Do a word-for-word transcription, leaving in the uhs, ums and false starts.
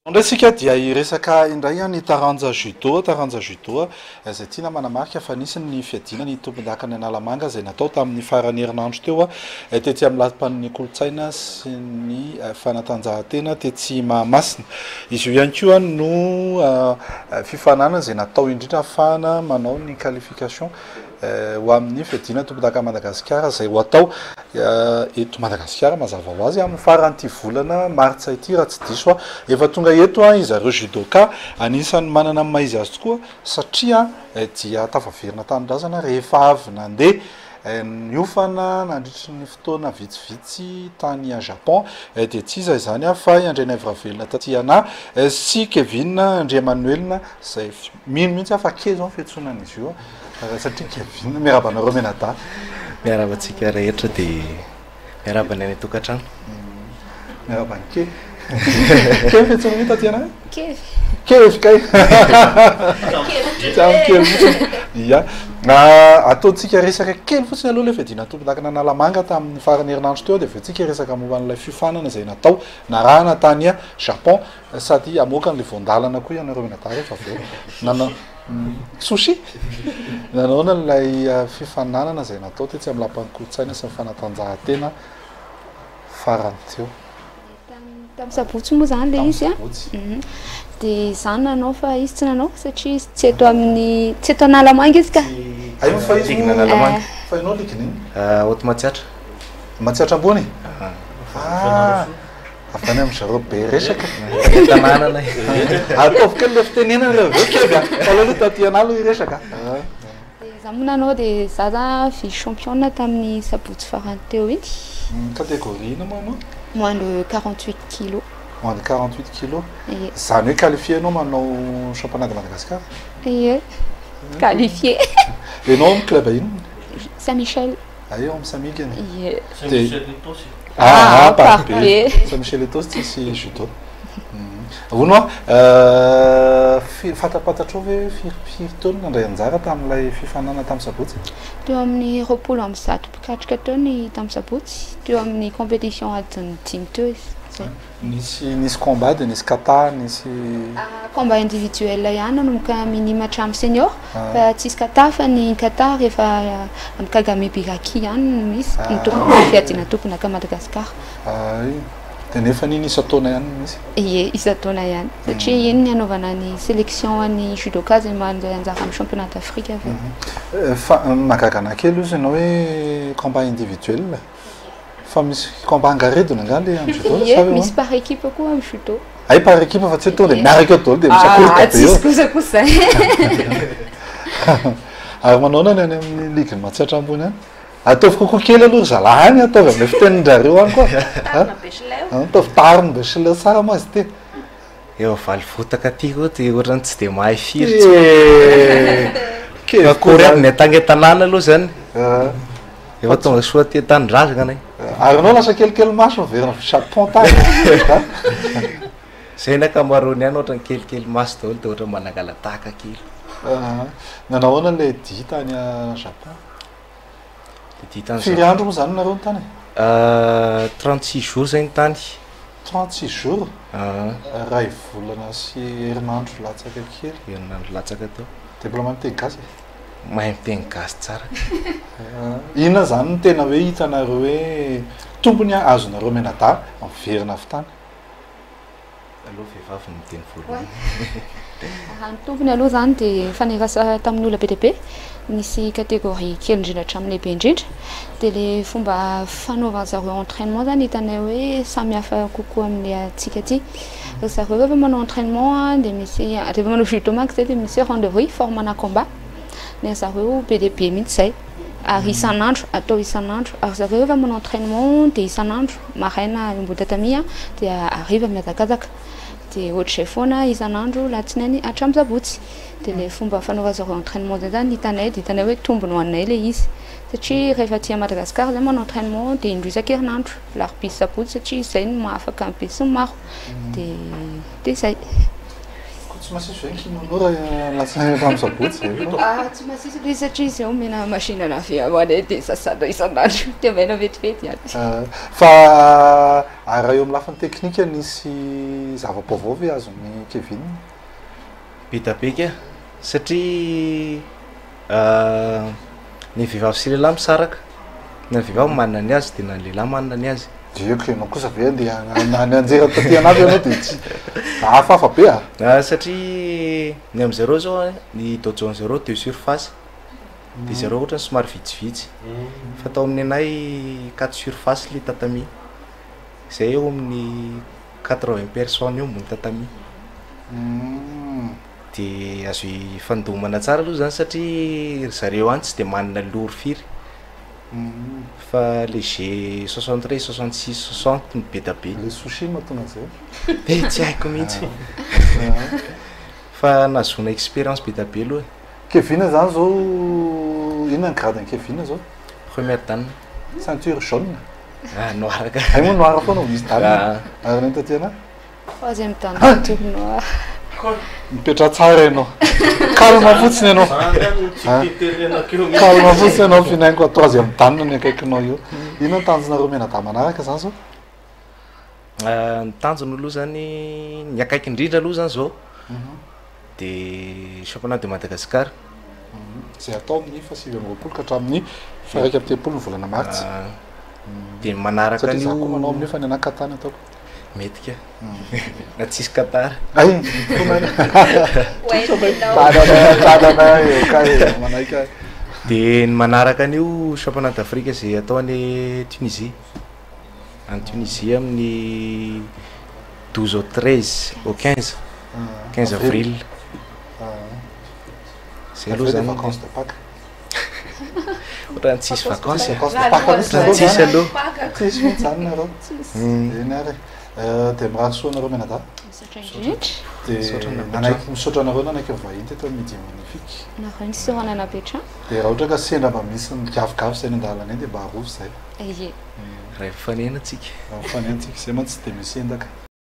Andrasika dia iresaka indray ny taranja judo taranja judo izay tiana manamarika fa nisy ny fiadina ny tompon-daka ny Analamanga izay natao tamin'ny farany herinandro teo tetsy amin'ny lapan'ny kolotsaina sy ny fanatanjahantena tetsy Mahamasina. Izy io ihany koa no fifanana izay natao indrindra afahana manao ny qualification ho amin'ny fiadina tompon-daka Madagasikara izay ho atao eto Madagasikara mazava ho azy amin'ny faran'ity volana martsa ity raha tsy diso efa tonga eto izareo judoka anisan'ny manana amin'ny maha izy azy tokoa satria dia tafaverina tanindrazana rehefa avy nandeha niofana nandritry ny fotoana vitsivitsy tany a Japon dia tsy iza izany fa André Navravelona Tatiana sy Kevin André Emmanuel izay mino mihitsy fa ke zao fiantsonan'izy io satria Kevin miarabanareo menata miarabantsika rehetra dia miarabany any tokantrano miarabany ke Kevin fiantsonan'i Tatiana Kevin Kevin kay Kevin ia ataontsika resaka kely fotsiny aloha le fiadina tompon-daka Analamanga tamin'ny farany herinandro teo dia veontsika resaka momba an'ilay fifanana izay natao narahana tany a Japon sady amoaka n'le voandalana koa ianareo menatary efa aveo nanao sushi nanaona n'ilay fifananana izay natao tetsy amin'ny lapan'ny kolotsaina sy ny fanatanjahantena farany teo tamin'ny sabotsy moa zany le izy a dia izany nanao fa izy tsy nanao satria tsy eto amin'ny tsy eto Analamanga izy ka aio fa izy Ligna Analamanga fa inao ligina iny oto Matsiatra Matsiatra ambony ah avany amin'ny zareo be resaka tanànana ataovy kely le fitenenana le aveo kevy fa aloha Tatiana aloha iresaka za moa nanao dia za za vice championne tamin'ny sabotsy farany teo iny catégorie ina moa anao moins de quarante-huit kilos moins de quarante-huit kilos zany hoe qualifié anao manao championnat de Madagascar ie qualifié enao amin'ny club ino Saint-Michel aio amin'ny Samigany ie ah Ah, parbe parbe. Saint-Michel Etos tsisy judo hono fantapatatrao hoe firy taona nandray anjara tamin'ilay fifanana tamin'ny sabotsy teo amin'ny roapolo amby zato pikatrika taony tamin'ny sabotsy teo amin'ny compétition adiny dimy teo izy zay nisy nisy combat dia nisy kata nisy combat individuel ihany nanomboka minime hatramin'ny senior fa tsisy kata fa ny kata rehefa amin'ny Kagame Biraki ihany no misy ny tompony fiadina tompon-daka Madagasikara ay dia nefa niny isa taona ihany misy ie isa taona ihany satria iny ny anaovana ny sélection an'ny judoka zay mandeha anjara amin'ny championnat d'Afrique avy fa mahagagana kely izy ianao hoe combat individuel fa misy combat angaredona angany le amin'ny judo ie misy par équipe koa amin'ny judo ay par équipe fa tsy tonga dia miaraka eo daholo dia misakoroka be tsisy kosa kosa ary manao nany any amin'ny ligue Matsiatra ambony any ataovy kokoa kely aloha zalahany ataovy amin'ilay fitenin-drareo any koa ataovy tariny besileo tsara ma azy ty eo valy fotaka aty koa dia ohatrany tsy dia mahay firy tsy kory aby miatanga tanàna aloha zany efa tonga soa ty tanindrazana anay ary anao lasa kelikely maso miverina Japon tany zay ny akamarony any ohatrany kelikely maso daholo dia ohatran'ny manangalataka kely nanao ahoana le dia tany a Japon dia tany firy andro moa zany nareo ny tany trente-six jours zay ny tany trente-six jours ray volana sy herinandro latsaka kely herinandro latsaka teo diplôme miteny gasy mahay miteny gasy tsara inona zany ny tena hoe hitanareo hoe tompony azonareo menada miverina avy tany aloha vehivavy no miteny voalohany raha ny tompony aloha zany dia fanerasa tamin'ny olona be dia be nisy catégorie kely indrindra hatramin'ny lehibe indrindra dia le fomba fanaovan'ny zareo entraînement zany hitanay hoe samy hafa kokoa amin'ny atsika aty zareo rehefa manao entraînement dia misy rehefa manao judo manko zay dia misy rendez-vous formana combat ny zareo be dia be mihitsy zay ary isan'andro atao isan'andro ary zareo rehefa manao entraînement dia isan'andro maraina Ambohidatamia dia hariva mihazakazaka dia ohatr'izay foana isan'andro latsinainy hatramin'ny sabotsy dia le fomba fanaova zareo entraînement zay zany hitanay dia hitanay hoe tombony ho anay le izy satria rehefa aty Madagasikara zay manao entraînement dia indroy isan-kerinandro larobisy sabotsy satria izay no mahafaka ny be sy ny maro dia dia izay tsy masisy ve kinonora lasa ramsabotsy tsy masisy le satria izy ao mena machine lavé amoana dia sasana isan'andro dia maina vetivety ihany fa raha eo amin'ny lafiny teknika nisy zava-baovao ve azony Kevin be da be ka satria ny vehivavy sy lehilahy misaraka na vehivavy manana ny azy dia na ny lehilahy manana ny azy dioko ianao kosa ve andeha any anjera taty anazy ianao dia tsy hafahafa be a satria ny amin'izareo zao ny dojon zareo deux surface dia zareo ohatra ny somary vitsivitsy fa tao amin'ny anay quatre surface le tatami izay eo amin'ny quatre-vingts personnes eo ambony tatami dia azo fandomana tsara aloha zany satria zareo any tsy dia manana lory firy fa léger soixante-treize soixante-six soixante be da be le sushi mahatonga zay e tsy haiko mihitsy fa nazona expérience be da be aloha Kevin zany zao inona ny grade ny Kevin zao première dan ceinture jaune ah noir ka ay moa noir foana misy dan ary ny taty ana troisième dan ceinture noir mipetra tsara ianao calme fotsiny ianao calme fotsiny ianao finainiko troisième dan ny akaikinao io ino ny tanjonareo menada manaraka zany zao ny tanjony aloha zany ny akaiky indrindra aloha zany zao dia championnat de Madagascar zay atao amin'ny fa sivy amby roapolo ka hatramin'ny faraika amby telopolo ny volana martsy dia manaraka satria za koa manao amin'io fa ny anakatany ataoko mety ka na tsisy katara ay manaika dia ny manaraka an'io championnat d'Afrique zay atao any Tunisie any Tunisie amin'ny douze au treize au quinze quinze avril zay aloha zany vacances de Pâques ohatrany tsisy vacances tsisy aloha tsisy mihitsy zany nareo eny ary dia mirahasoa anareo menada misaotra indrindra dia nanaiky misaotra anareo nanaiky vahiny teto midi magnifique nareo nisy sohana napetra dia raha ohatra ka sendra mba misy migavigavi zay ny andalana eny dia mba arovy zay ie raha fanena atsika fanentsika zay mantsy dia misy endaka